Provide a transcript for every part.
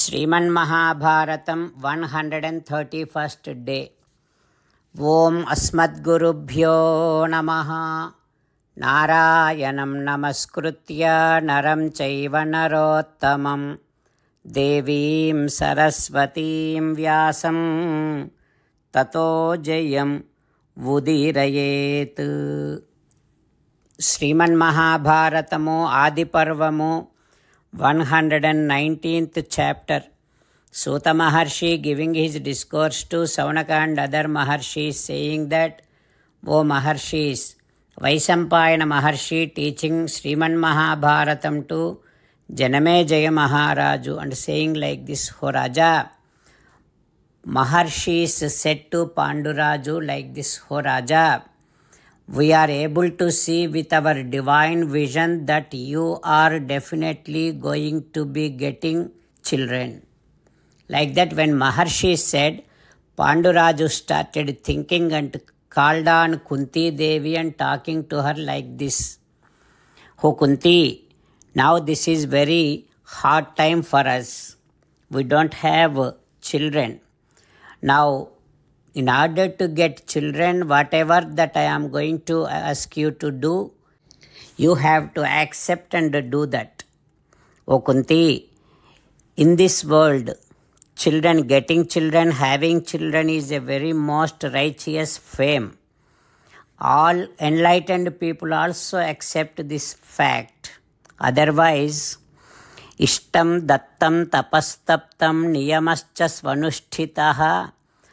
श्रीमन्महाभारतं 131st day. ओम अस्मद्गुरुभ्यो नमः। नारायणं नमस्कृत्य नरं चैव नरोत्तमं देवीं सरस्वतीं व्यासं ततो जयम् उदीरयेत्। श्रीमन्महाभारतमु आदिपर्वमु 119th chapter. Suta Maharshi giving his discourse to Saunaka and other Maharshis, saying that, O Maharshis, Vaisampayana Maharshi teaching Sriman Mahabharatam to Janamejaya Maharaju and saying like this, O Raja, Maharshis said to Panduraju like this, O Raja, we are able to see with our divine vision that you are definitely going to be getting children. Like that, when Maharshi said, Panduraju started thinking and called on Kunti Devi and talking to her like this. Oh Kunti, now this is very hard time for us. We don't have children. Now, in order to get children, whatever that I am going to ask you to do, you have to accept and do that. O Kunti, in this world, getting children, having children is a very most righteous fame. All enlightened people also accept this fact. Otherwise, ishtam dattam tapastaptam niyamascha svanusthitaha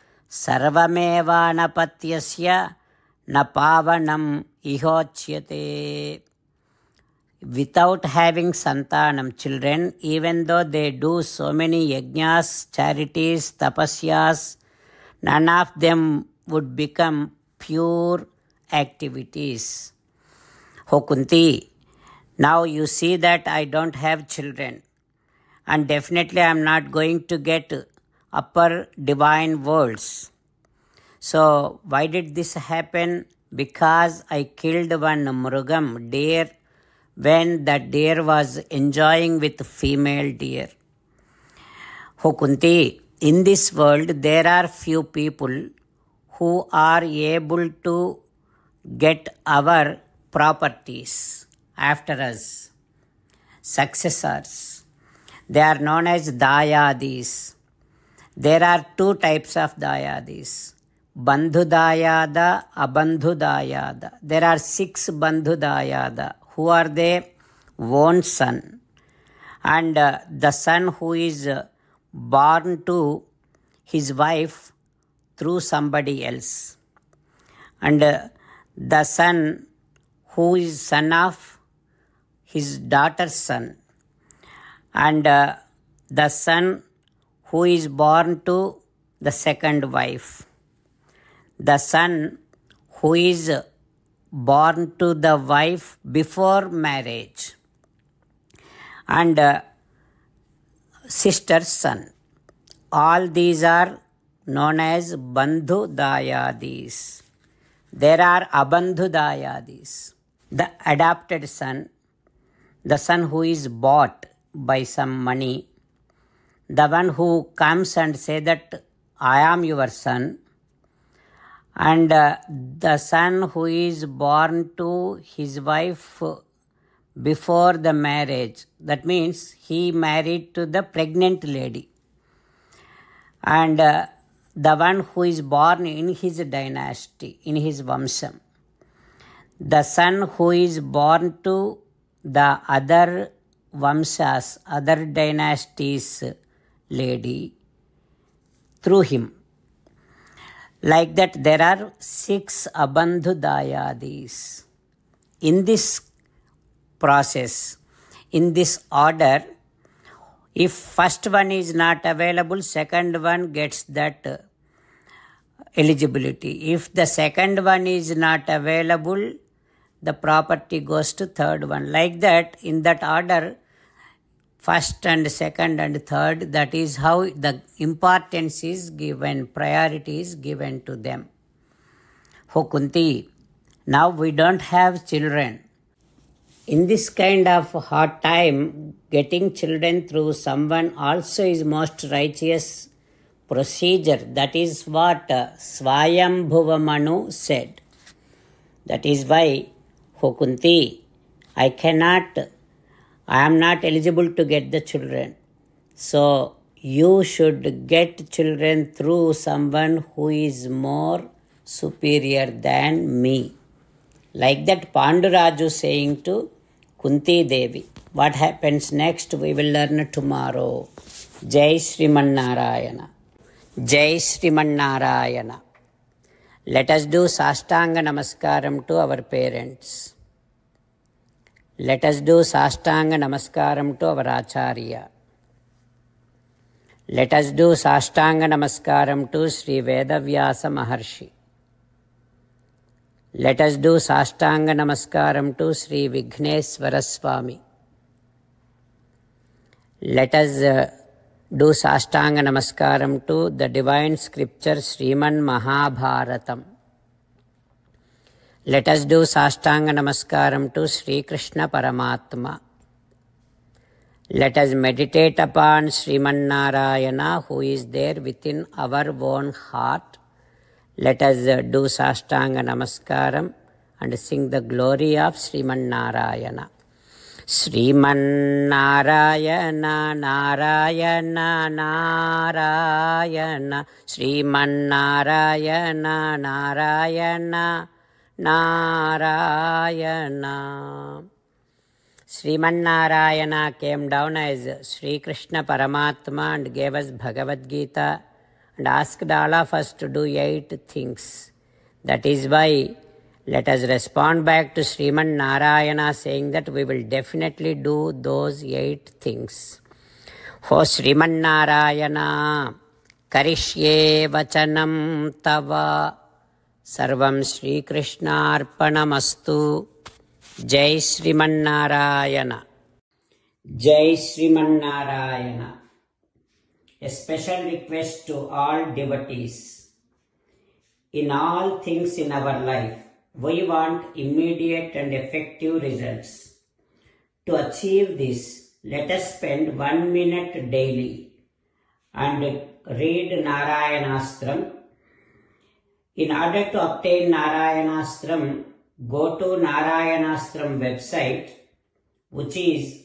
sarvamevanapathyasya na pavanam ihochyate. Without having santanam, children, even though they do so many yajnas, charities, tapasyas, none of them would become pure activities. O Kunti, now you see that I don't have children, and definitely I am not going to get upper divine worlds. So why did this happen? Because I killed one mrugam, deer, when that deer was enjoying with female deer. O Kunti, in this world there are few people who are able to get our properties after us, successors. They are known as dayadis. There are two types of dayadis, bandhu dayada, abandhu dayada. There are 6 bandhu dayada. Who are they? Own son, and the son who is born to his wife through somebody else, and the son who is son of his daughter's son, and the son who is born to the second wife, the son who is born to the wife before marriage, and sister's son. All these are known as bandhu dayadis. There are abandhu dayadis, the adopted son, the son who is bought by some money, the one who comes and say that I am your son, and the son who is born to his wife before the marriage. That means he married to the pregnant lady, and the one who is born in his dynasty, in his vamsam. The son who is born to the other vamsas, other dynasties lady through him. Like that, there are 6 abandhu dayadis. In this process, in this order, if first one is not available, second one gets that eligibility. If the second one is not available, the property goes to third one. Like that, in that order, first and second and third, that is how the importance is given, priority is given to them. O Kunti, now we don't have children. In this kind of hard time, getting children through someone also is most righteous procedure. That is what Swayambhuva Manu said. That is why, Kunti, I am not eligible to get the children. So you should get children through someone who is more superior than me. Like that Panduraju saying to Kunti Devi. What happens next we will learn tomorrow. Jai Sriman Narayana. Jai Sriman Narayana. Let us do Sastanga Namaskaram to our parents. Let us do Sastanga Namaskaram to our Acharya. Let us do Sastanga Namaskaram to Sri Vedavyasa Maharshi. Let us do Sastanga Namaskaram to Sri Vigneswara Swami. Let us do Sastanga Namaskaram to the divine scripture Sriman Mahabharatam. Let us do Sastanga Namaskaram to Sri Krishna Paramatma. Let us meditate upon Sriman Narayana who is there within our own heart. Let us do Sastanga Namaskaram and sing the glory of Sriman Narayana. Sriman Narayana, Narayana, Narayana. Sriman Narayana, Narayana, Narayana. Sriman Narayana came down as Sri Krishna Paramatma and gave us Bhagavad Gita and asked all of us to do 8 things. That is why let us respond back to Sriman Narayana saying that we will definitely do those 8 things. For Sriman Narayana, Karishye Vachanam Tava, Sarvam Sri Krishna Arpanamastu. Jai Sriman Narayana. Jai Sriman Narayana. A special request to all devotees. In all things in our life, we want immediate and effective results. To achieve this, let us spend 1 minute daily and read Narayanastram. In order to obtain Narayanastram, go to Narayanastram website, which is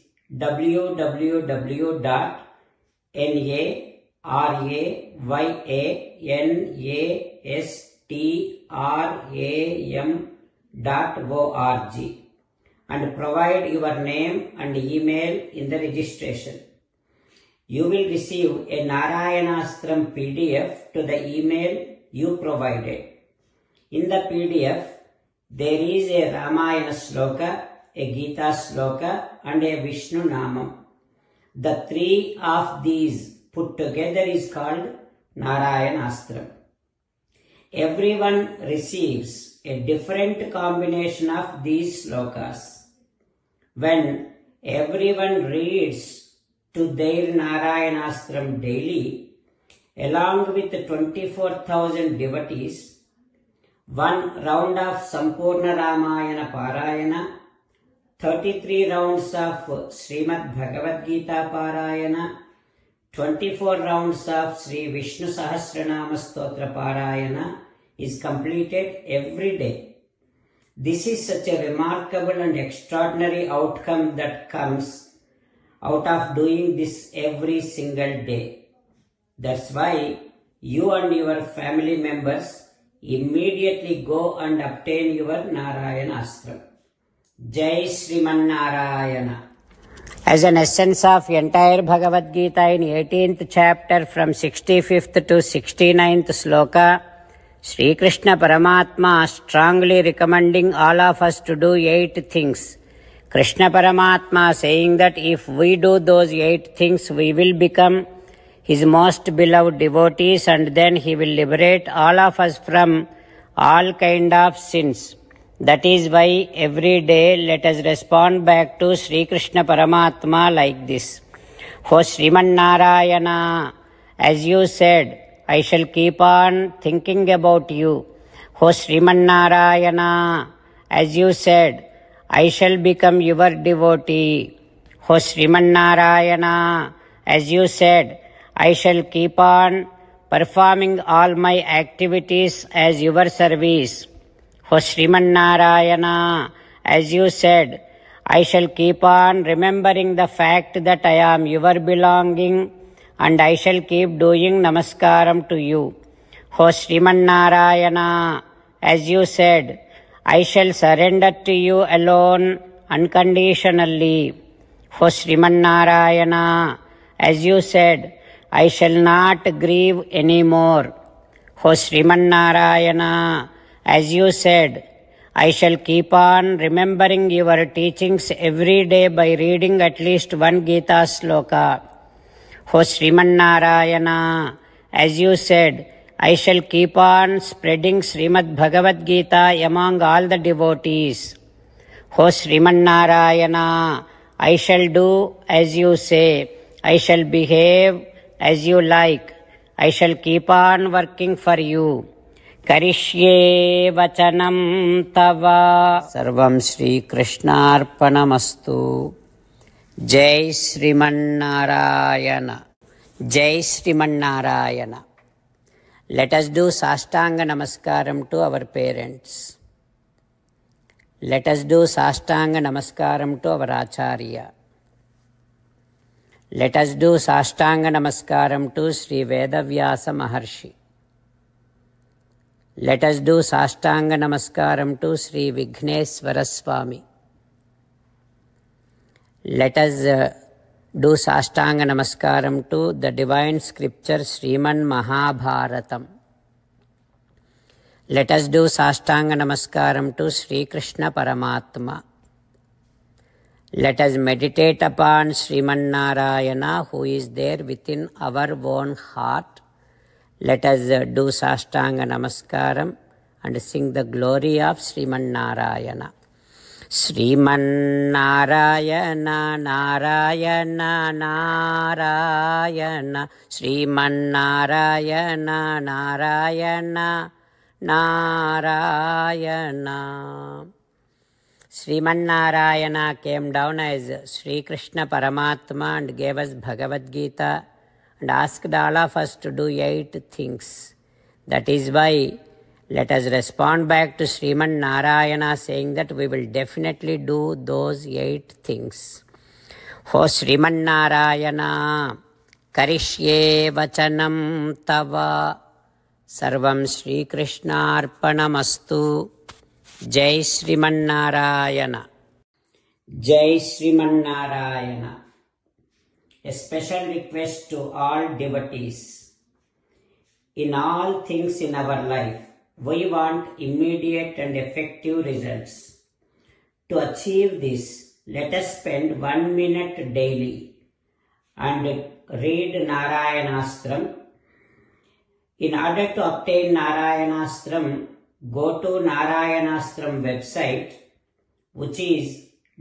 www.narayanastram.org and provide your name and email in the registration. You will receive a Narayanastram PDF to the email you provided. In the PDF, there is a Ramayana Sloka, a Gita Sloka and a Vishnu Namam. The 3 of these put together is called Narayanastram. Everyone receives a different combination of these slokas. When everyone reads to their Narayanastram daily, along with 24,000 devotees, 1 round of Sampurna Ramayana Parayana, 33 rounds of Srimad Bhagavad Gita Parayana, 24 rounds of Sri Vishnu Sahasranama Stotra Parayana is completed every day. This is such a remarkable and extraordinary outcome that comes out of doing this every single day. That's why you and your family members immediately go and obtain your Narayanastram. Jai Sriman Narayana. As an essence of entire Bhagavad Gita in 18th chapter from 65th to 69th sloka, Sri Krishna Paramatma strongly recommending all of us to do 8 things. Krishna Paramatma saying that if we do those 8 things, we will become His most beloved devotees and then He will liberate all of us from all kind of sins. That is why every day let us respond back to Sri Krishna Paramatma like this. For Sriman Narayana, as you said, I shall keep on thinking about you. For Sriman Narayana, as you said, I shall become your devotee. O Srimannarayana, as you said, I shall keep on performing all my activities as your service. O Srimannarayana, as you said, I shall keep on remembering the fact that I am your belonging and I shall keep doing namaskaram to you. O Srimannarayana, as you said, I shall surrender to you alone unconditionally. O Srimannarayana, as you said, I shall not grieve anymore. O Srimannarayana, as you said, I shall keep on remembering your teachings every day by reading at least one Gita sloka. O Srimannarayana, as you said, I shall keep on spreading Srimad Bhagavad Gita among all the devotees. O Srimannarayana, I shall do as you say. I shall behave as you like. I shall keep on working for you. Karishye vachanam tava. Sarvam Shri Krishnarpanamastu. Jai Srimannarayana. Jai Srimannarayana. Let us do Sastanga Namaskaram to our parents. Let us do Sastanga Namaskaram to our Acharya. Let us do Sastanga Namaskaram to Sri Vedavyasa Maharshi. Let us do Sastanga Namaskaram to Sri Vigneswara Swami. Let us do Sastanga Namaskaram to the divine scripture Sriman Mahabharatam. Let us do Sastanga Namaskaram to Sri Krishna Paramatma. Let us meditate upon Sriman Narayana who is there within our own heart. Let us do Sastanga Namaskaram and sing the glory of Sriman Narayana. Sriman Narayana, Narayana, Narayana, Sriman Narayana, Narayana, Narayana. Sriman Narayana came down as Sri Krishna Paramatma and gave us Bhagavad Gita and asked all of us to do 8 things. That is why let us respond back to Sriman Narayana saying that we will definitely do those 8 things. O Sriman Narayana, Karishye vachanam tava. Sarvam Shri Krishna Arpanamastu. Jai Sriman Narayana. Jai Sriman Narayana. A special request to all devotees. In all things in our life, we want immediate and effective results. To achieve this, let us spend 1 minute daily and read Narayanastram. In order to obtain Narayanastram, go to Narayanastram website, which is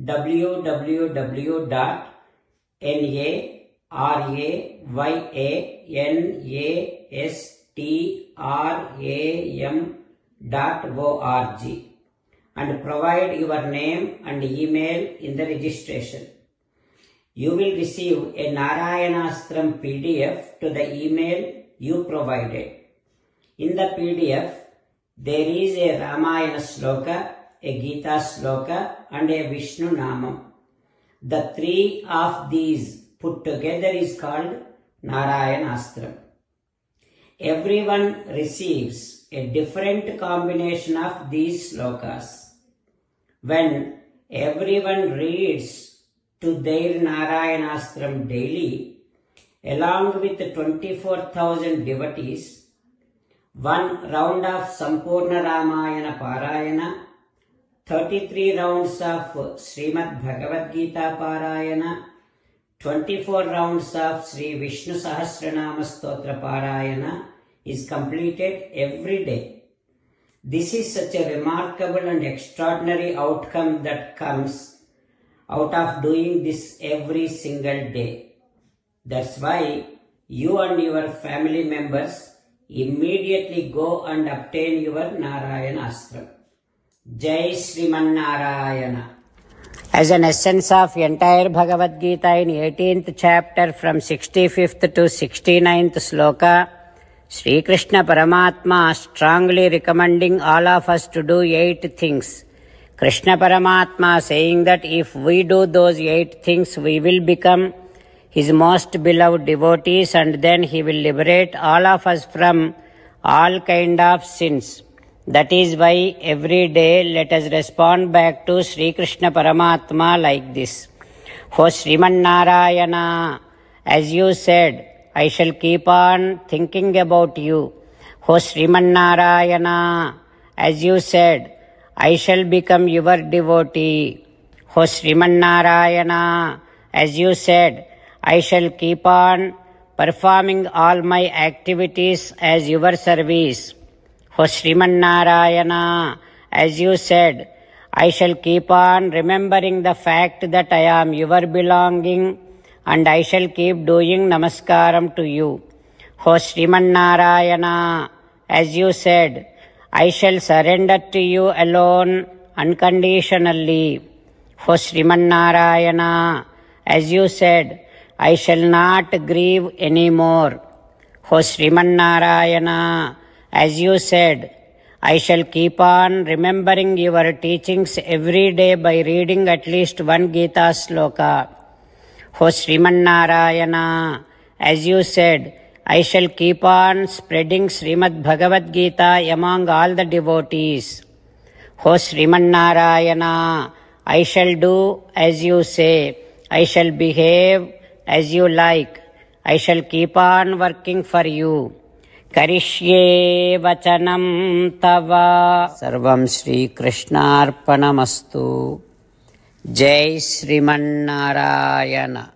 www.narayanastram.org and provide your name and email in the registration. You will receive a Narayanastram PDF to the email you provided. In the PDF, there is a Ramayana sloka, a Gita sloka and a Vishnu Namam. The 3 of these put together is called Narayanastram. Everyone receives a different combination of these slokas. When everyone reads to their Narayanastram daily, along with 24,000 devotees, 1 round of Sampurna Ramayana Parayana, 33 rounds of Srimad Bhagavad Gita Parayana, 24 rounds of Sri Vishnu Sahasranama Stotra Parayana is completed every day. This is such a remarkable and extraordinary outcome that comes out of doing this every single day. That's why you and your family members immediately go and obtain your Narayanastram. Jai Sriman Narayana. As an essence of entire Bhagavad Gita in 18th chapter from 65th to 69th sloka, Sri Krishna Paramatma strongly recommending all of us to do 8 things. Krishna Paramatma saying that if we do those 8 things, we will become his most beloved devotees, and then he will liberate all of us from all kind of sins. That is why every day let us respond back to Sri Krishna Paramatma like this. O Sriman Narayana, as you said, I shall keep on thinking about you. O Sriman Narayana, as you said, I shall become your devotee. O Sriman Narayana, as you said, I shall keep on performing all my activities as your service. O Sriman Narayana, as you said, I shall keep on remembering the fact that I am your belonging, and I shall keep doing namaskaram to you. O Sriman Narayana, as you said, I shall surrender to you alone unconditionally. O Sriman Narayana, as you said, I shall not grieve anymore. O Sriman Narayana, as you said, I shall keep on remembering your teachings every day by reading at least one Gita sloka. O Sriman Narayana, as you said, I shall keep on spreading Srimad Bhagavad Gita among all the devotees. O Sriman Narayana, I shall do as you say. I shall behave as you like. I shall keep on working for you. Karishye vachanam tava. Sarvam Shri Krishnarpanamastu. Jai Sriman Narayana.